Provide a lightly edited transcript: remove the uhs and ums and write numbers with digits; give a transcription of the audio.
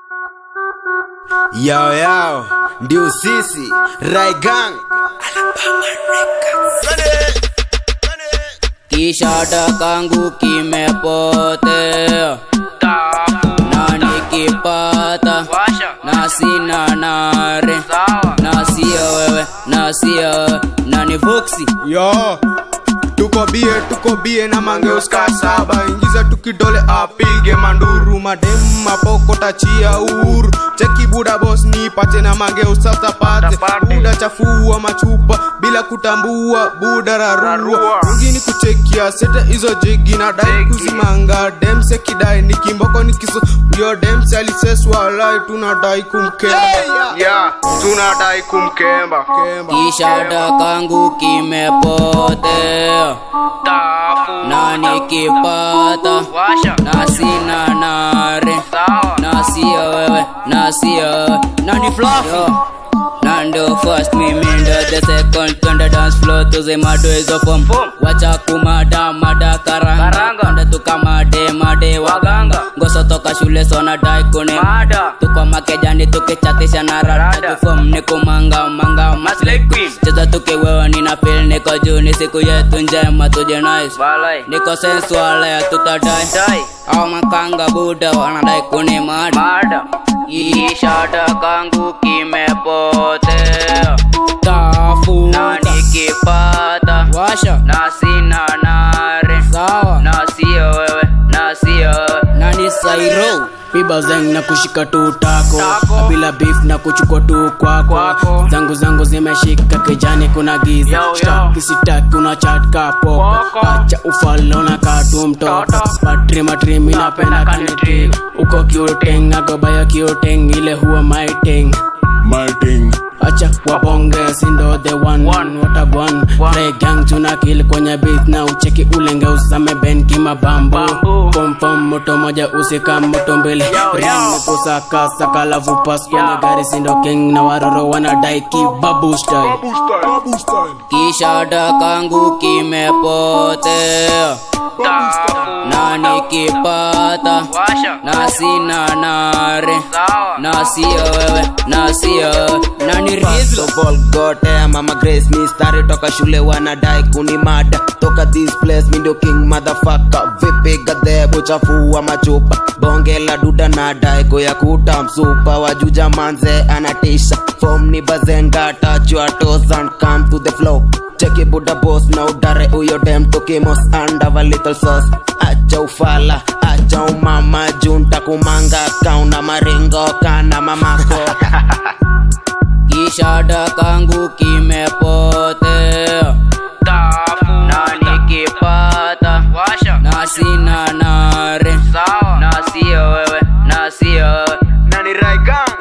Yao yao, ndio sisi Raigang Kishada kangu kimepotea, na nikipata na sina nare, na siya wewe, na siya wewe, na ni Voxy. Yo, tuko bie na mange uska saba. Ingiza tukidole apige manduru. Madem mapoko tachia uhuru. Cheki buda boss ni pate na mange usata pate. Buda chafua machupa bila kutambua buda rarua. Mungini kuchekia sete izo jigi na dai kuzimanga. Dem se kidai ni kimboko ni kiso. Yo dem se aliseswa lai tunadai kumkemba. Yeah, tunadai kumkemba. Kishada kangu kimepotea, na nikipata na sina nare, na siya wewe, na siya, na ni Fluffy. Nando first me minder the second on the dance floor to the mado is of form. Wacha kumada mada karanga Nda tuka made waganga. Ngoso toka shule sona dai kune mada. Tuko makejani tukichatisha na rada. Tufom niko manga mas like queen. Cheza tuke wewe nina feel niko juu. Ni siku yetu njema tuje nice. Niko sensual ya tutadai. Au makanga buda wanadai kune mada. Kishada kangu kimepotea, na nikipata na sina nare, na siya wewe, na siya wewe, na ni Sairo Piba zeng na kushika tu tako, bila beef na kuchukua tu kwako. Zangu zimeshika kijani kuna giza. Shtaki sitaki kuna chat kapoko. Acha ufalo na katu mtoto. Patri minapenda kaniti. Uko kiuteng agobaya kiuteng ile huwa my thing. Acha wabonge sindo the one what a one. Raigang tunakill kwenye beat na ucheki ulenge usame ben kima bambo. Pom moto moja usika moto mbele. Ring kusaka saka lavu pass kwenye gari sindo king na waroro wanadai kibabu style. Kishada kangu kimepotea, na nikipata na sina nare, na siya wewe, na siya, na ni Rizla. First of all gote mama Grace mistari toka shule wanadai kuni mada. Toka this place mi ndio king motherfucker. Vipi gadhe buchafu wa machupa. Bonge la duda na dai goya kuta msupa. Wajuja manze anatisha. Form ni bazenga touch your toes and come to the flow. Check it buda boss na udare uyo dem tokimos and have a little sauce. Acha ufala, acha umama junta kumanga kauna maringo kana mamako. Kishada kangu kimepotea, na nikipata na sina nare, na siya wewe, na siya, na ni Raigang.